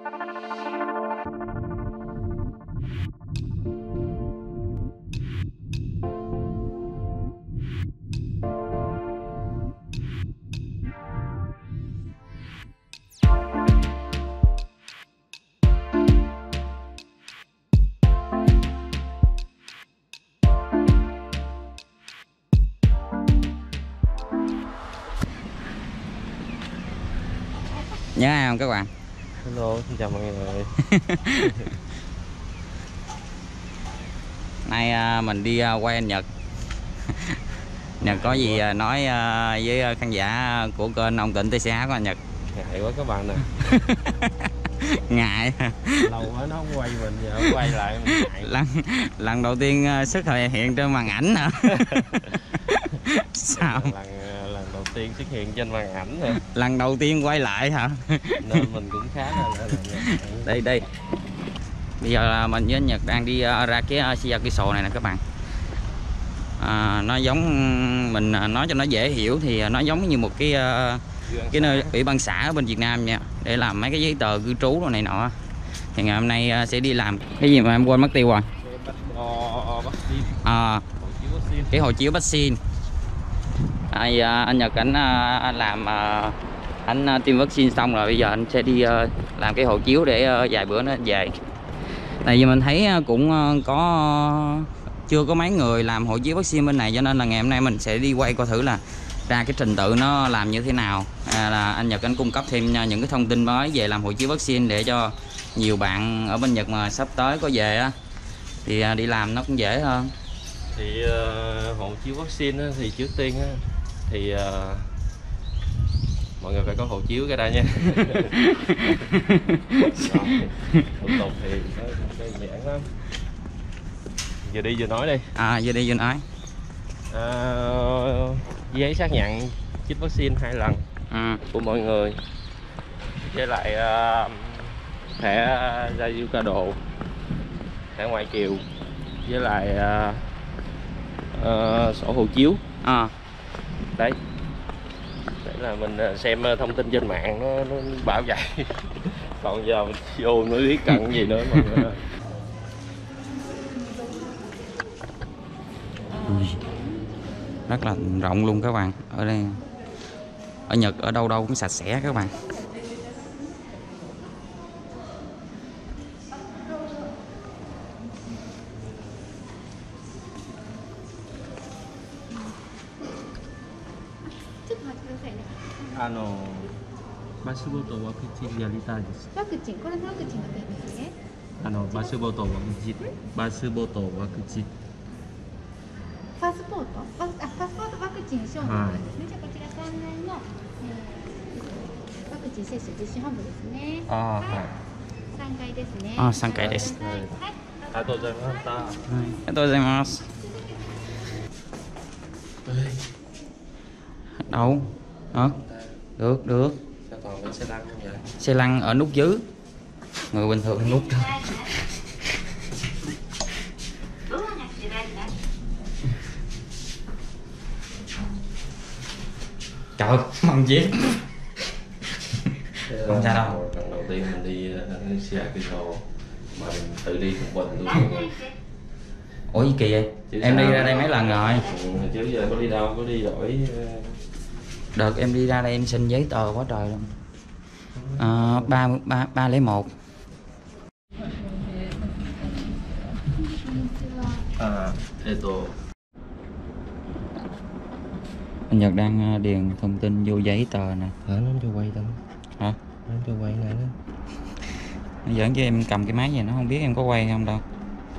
Nhớ ai không các bạn? Hello, xin chào mọi người. Nay mình đi quay anh Nhật. Nhật có gì nói với khán giả của kênh ông Tịnh TCH của anh Nhật. Ngại quá các bạn nè. Ngại. Lâu quá nó không quay mình, giờ quay lại mình ngại. Lần đầu tiên xuất hiện trên màn ảnh hả? Sao? Lần đầu tiên xuất hiện trên màn ảnh nè. Lần đầu tiên quay lại hả? Nên mình cũng khá là đây. Bây giờ là mình với anh Nhật đang đi ra cái Shiya Kisho này nè các bạn. Nó giống, mình nói cho nó dễ hiểu thì nó giống như một cái nơi ủy ban xã ở bên Việt Nam nha, để làm mấy cái giấy tờ cư trú đồ này nọ. Thì ngày hôm nay sẽ đi làm cái gì mà em quên mất tiêu rồi. Cái hộ chiếu vaccine. Anh Nhật anh làm anh tiêm vaccine xong rồi, bây giờ anh sẽ đi làm cái hộ chiếu để vài bữa nữa về. Tại vì mình thấy cũng chưa có mấy người làm hộ chiếu vaccine bên này, cho nên là ngày hôm nay mình sẽ đi quay coi thử là ra cái trình tự nó làm như thế nào. Là anh Nhật anh cung cấp thêm những cái thông tin mới về làm hộ chiếu vaccine để cho nhiều bạn ở bên Nhật mà sắp tới có về á thì đi làm nó cũng dễ hơn. Thì hộ chiếu vaccine á, thì trước tiên á, thì mọi người phải có hộ chiếu cái đây nha. Thủ tục thì đơn giản lắm. Giờ đi vừa nói đi. Giờ đi vừa nói. Giấy xác nhận chích vaccine 2 lần của mọi người, với lại thẻ ra du ca độ, thẻ ngoại kiều, với lại sổ hộ chiếu. Đấy, để là mình xem thông tin trên mạng nó bảo vậy. Còn giờ mình vô mới biết cần gì nữa mọi người. Rất là rộng luôn các bạn. Ở đây, ở Nhật ở đâu đâu cũng sạch sẽ các bạn. Passport ワクチンやりたいです。 ワクチン、これのワクチンが出るんですね。 パスポートワクチン。パスポートワクチン。 パスポート？パスポートワクチン証明ですね。じゃあこちら3年の、ワクチン接種実施本部ですね。はい。3階ですね。 3階です。 はい。 ありがとうございました。 ありがとうございます。Đâu? Hả? Được. Sao toànเป็นxe lăn không vậy? Xe lăn ở nút dưới. Người bình thường nút. Trời, măng dép. Không sao đâu. Lần đầu tiên mình đi Shiya Kisho mà mình tự đi một mình luôn. Ủa gì kỳ vậy? Em đi ra đây mấy lần rồi. Chứ giờ có đi đâu, có đi đổi. Đợt em đi ra đây em xin giấy tờ quá trời luôn. 301. Anh Nhật đang điền thông tin vô giấy tờ nè. Nó cho quay đâu? Hả? Nó cho quay lại đó. Nó giỡn chứ em cầm cái máy vậy nó không biết em có quay không đâu.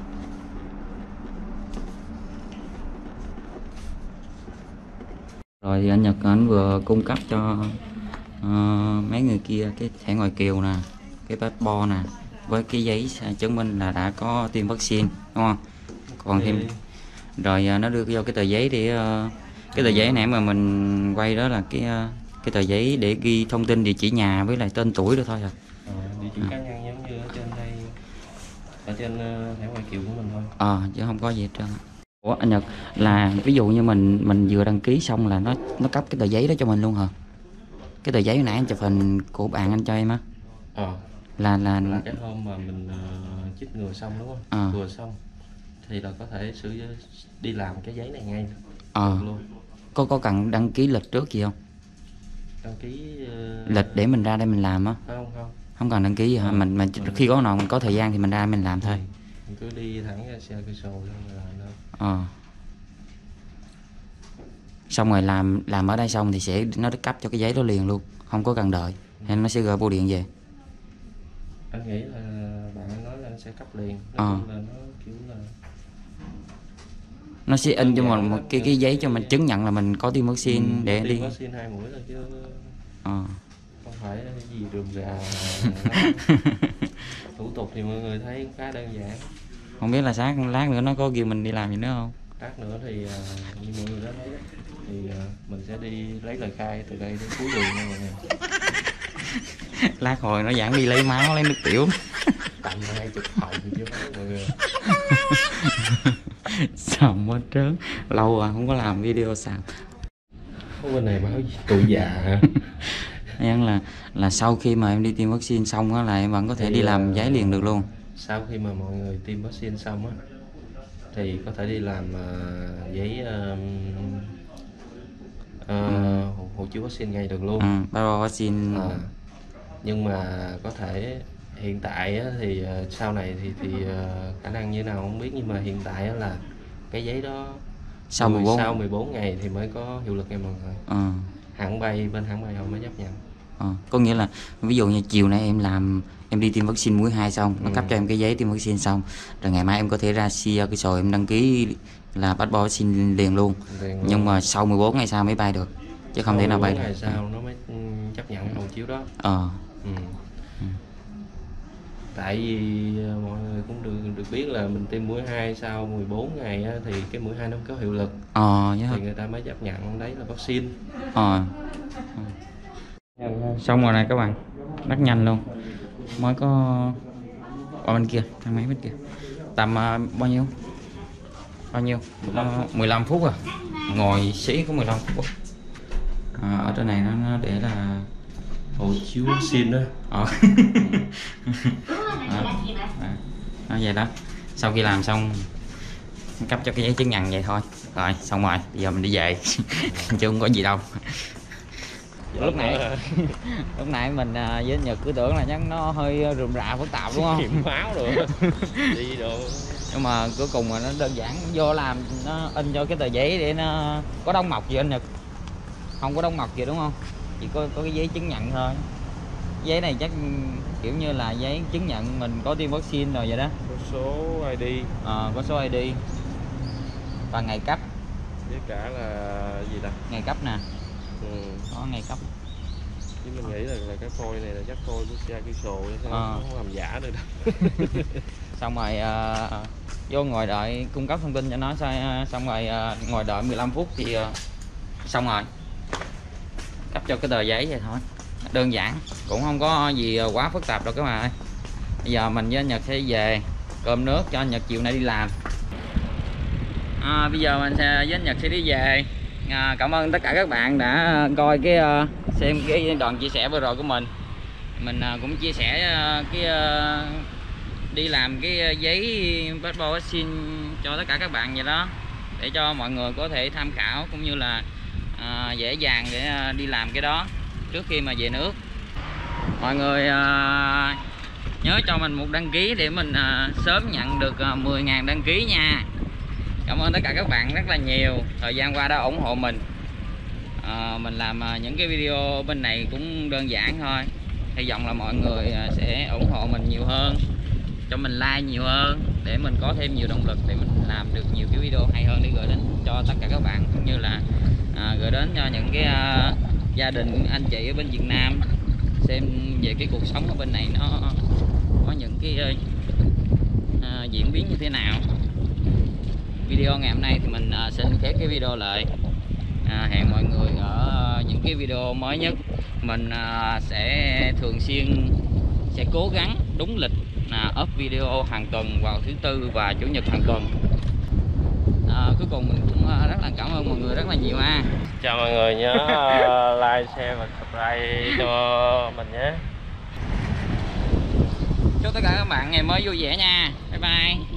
Rồi thì anh Nhật anh vừa cung cấp cho mấy người kia cái thẻ ngoại kiều nè, cái passport nè, với cái giấy chứng minh là đã có tiêm vaccine, đúng không? Còn thêm rồi nó đưa vô cái tờ giấy để cái tờ giấy nãy mà mình quay đó là cái tờ giấy để ghi thông tin địa chỉ nhà với lại tên tuổi đó thôi à. Địa chỉ cá nhân giống như ở trên đây, ở trên thẻ ngoại kiều của mình thôi. Chứ không có gì hết trơn. Ủa anh Nhật, là ví dụ như mình vừa đăng ký xong là nó cấp cái tờ giấy đó cho mình luôn hả? Cái tờ giấy hồi nãy anh chụp hình của bạn anh cho em á. là cái hôm mà mình chích ngừa xong đúng không? Ngừa xong thì là có thể đi làm cái giấy này ngay luôn. Có cần đăng ký lịch trước gì không? Đăng ký lịch để mình ra đây mình làm á? Không cần đăng ký gì hả? Mình khi có nào mình có thời gian thì mình ra mình làm thôi. Mình cứ đi thẳng ra xe cây sồ xong rồi làm thôi. Xong rồi làm ở đây xong thì nó cấp cho cái giấy đó liền luôn, không có cần đợi, nên nó sẽ gửi bưu điện về. Anh nghĩ là bạn anh nói là anh sẽ cấp liền. Nói chung là nó kiểu là nó sẽ in cho mình một cái giấy cho mình chứng nhận là mình có tiêm vaccine để đi. Tiêm vaccine 2 mũi thôi chứ không phải gì rườm rà. Thủ tục thì mọi người thấy khá đơn giản. Không biết là lát nữa nó có kêu mình đi làm gì nữa không? Lát nữa thì như mọi người đã thấy thì mình sẽ đi lấy lời khai từ đây đến cuối đường nha mọi người. Lát hồi nó giảng đi lấy máu lấy nước tiểu. Tầm 20 phòng chứ mọi người. Sầm hết trớn. Lâu rồi không có làm video sàm. Bên này báo tụi già. Em là sau khi mà em đi tiêm vaccine xong á là em vẫn có thể đi làm giấy liền được luôn. Sau khi mà mọi người tiêm vaccine xong á thì có thể đi làm giấy hộ chiếu vaccine ngay được luôn. Passport vaccine. Nhưng mà có thể hiện tại á, thì sau này thì khả năng như nào không biết, nhưng mà hiện tại á, là cái giấy đó sau 14 ngày thì mới có hiệu lực nha mọi người. Bên hãng bay họ mới chấp nhận. Có nghĩa là ví dụ như chiều nay em đi tiêm vaccine mũi 2 xong, nó cấp cho em cái giấy tiêm vaccine xong, rồi ngày mai em có thể ra cái sổ em đăng ký là passport vaccine liền luôn. Nhưng mà sau 14 ngày sau mới bay được, chứ không thể nào bay được. 14 ngày sau nó mới chấp nhận hộ chiếu đó. Tại vì mọi người cũng được biết là mình tiêm mũi 2 sau 14 ngày á, thì cái mũi 2 nó có hiệu lực. Thì người ta mới chấp nhận đấy là vaccine. Xong rồi này các bạn, rất nhanh luôn, mới có ở bên kia, thang máy bên kia tầm bao nhiêu 15 phút à, ngồi xí có 15 phút ở trên này nó để là hộ chiếu vaccine đó. Nó vậy đó. Sau khi làm xong cấp cho cái giấy chứng nhận vậy thôi, rồi xong rồi bây giờ mình đi về. Chứ không có gì đâu. lúc nãy mình với anh Nhật cứ tưởng là chắc nó hơi rườm rà phức tạp đúng không? Kiểm máu rồi đi đồ. Nhưng mà cuối cùng là nó đơn giản, vô làm nó in cho cái tờ giấy để nó có đóng mộc gì anh Nhật? Không có đóng mộc gì đúng không? Chỉ có cái giấy chứng nhận thôi. Giấy này chắc kiểu như là giấy chứng nhận mình có tiêm vaccine rồi vậy đó. Có số ID. Có số ID và ngày cấp. Với cả là gì ta? Ngày cấp nè. Có ngày cấp. Chứ mình nghĩ là cái phôi này là chắc phôi của xe cây sồ chứ không làm giả được đâu. Xong rồi vô ngồi đợi cung cấp thông tin cho nó, xong rồi ngồi đợi 15 phút thì xong rồi cấp cho cái tờ giấy vậy thôi, đơn giản, cũng không có gì quá phức tạp đâu các bạn ơi. Bây giờ mình với anh Nhật sẽ về cơm nước cho anh Nhật chiều nay đi làm. Bây giờ mình với anh Nhật sẽ đi về. Cảm ơn tất cả các bạn đã coi xem cái đoạn chia sẻ vừa rồi của mình. Mình cũng chia sẻ đi làm cái giấy passport vaccine cho tất cả các bạn vậy đó, để cho mọi người có thể tham khảo cũng như là dễ dàng để đi làm cái đó trước khi mà về nước. Mọi người nhớ cho mình một đăng ký để mình sớm nhận được 10.000 đăng ký nha. Cảm ơn tất cả các bạn rất là nhiều, thời gian qua đã ủng hộ mình. Mình làm những cái video bên này cũng đơn giản thôi, hy vọng là mọi người sẽ ủng hộ mình nhiều hơn, cho mình like nhiều hơn để mình có thêm nhiều động lực để mình làm được nhiều cái video hay hơn để gửi đến cho tất cả các bạn, cũng như là gửi đến cho những cái gia đình anh chị ở bên Việt Nam xem về cái cuộc sống ở bên này nó có những cái diễn biến như thế nào. Video ngày hôm nay thì mình xin khép cái video lại. Hẹn mọi người ở những cái video mới nhất. Mình sẽ thường xuyên cố gắng đúng lịch up video hàng tuần vào thứ Tư và Chủ nhật hàng tuần. Cuối cùng mình cũng rất là cảm ơn mọi người rất là nhiều ha. Chào mọi người, nhớ like, share và subscribe cho mình nhé. chúc tất cả các bạn ngày mới vui vẻ nha. Bye bye.